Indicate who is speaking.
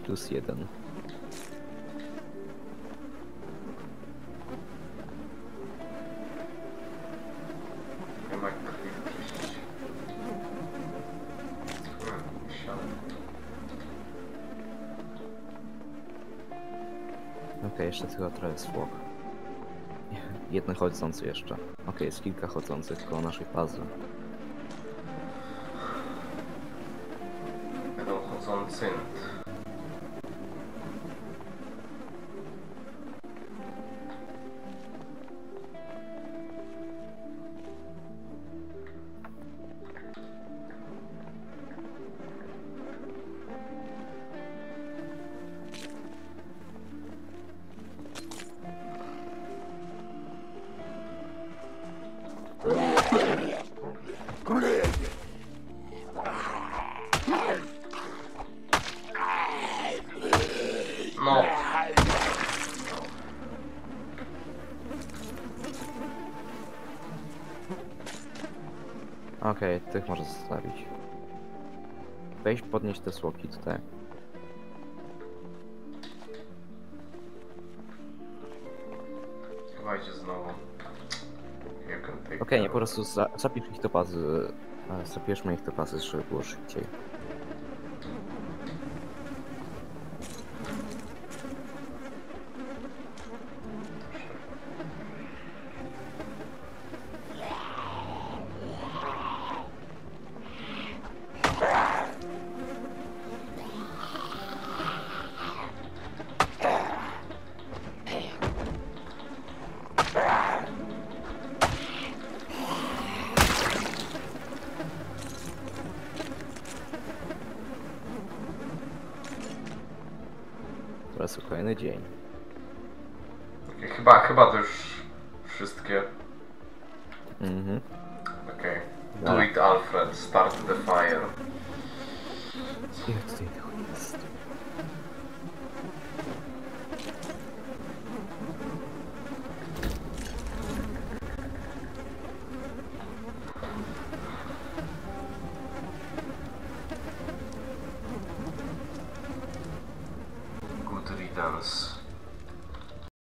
Speaker 1: +1.
Speaker 2: Nie ma krwi czyścić.
Speaker 1: Okej, jeszcze tylko trochę zwłok. Jeden chodzący jeszcze. Okej, jest kilka chodzących koło naszej bazy.
Speaker 2: Będą chodzący. No.
Speaker 1: Okej, tych może zostawić. Weź podnieść te zwłoki tutaj.
Speaker 2: Chyba idzie znowu.
Speaker 1: Okej, nie, po prostu zapisz ich do bazy. Zapiszmy ich do bazy, żeby było szybciej. Teraz kolejny dzień.
Speaker 2: Okay, chyba to już wszystkie.
Speaker 1: Mhm.
Speaker 2: Okej. Do it, Alfred. Start the fire.
Speaker 1: Ile tutaj tego jest?
Speaker 2: Good riddance.